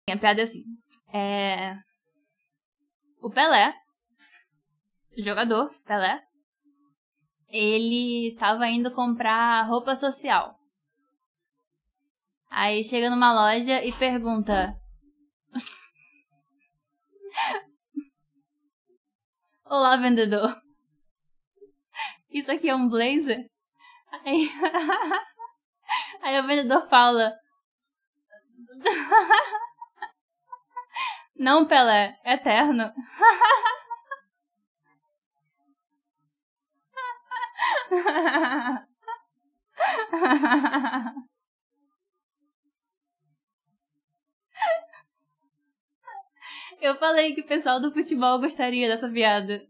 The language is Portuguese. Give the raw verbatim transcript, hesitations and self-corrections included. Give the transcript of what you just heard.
A piada é assim. É... O Pelé, o jogador Pelé, ele tava indo comprar roupa social. Aí chega numa loja e pergunta... Olá, vendedor. Isso aqui é um blazer? Aí, aí o vendedor fala... Não, Pelé, é eterno. Eu falei que o pessoal do futebol gostaria dessa piada.